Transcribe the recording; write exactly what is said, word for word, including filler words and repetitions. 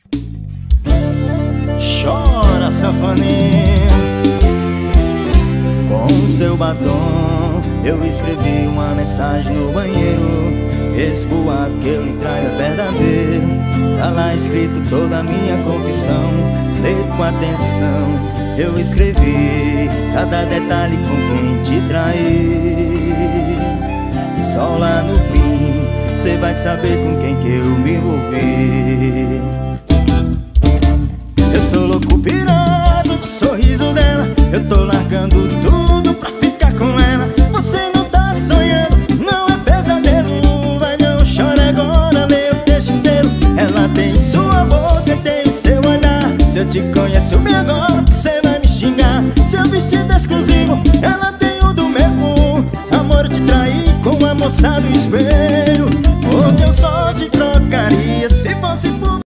Chora, sanfoninha. Com seu batom eu escrevi uma mensagem no banheiro. Esse boato que eu lhe trago é verdadeiro. Tá lá escrito toda a minha confissão. Lê com atenção, eu escrevi cada detalhe com quem te traí. E só lá no fim cê vai saber com quem que eu me envolvi. Eu sou louco pirado do sorriso dela. Eu tô largando tudo pra ficar com ela. Você não tá sonhando, não é pesadelo. Vai, não chora agora, lê o texto inteiro. Ela tem sua boca e tem o seu olhar. Se eu te conheço bem agora, você vai me xingar. Seu vestido exclusivo, ela tem o do mesmo. Amor, eu te traí com a moça do espelho.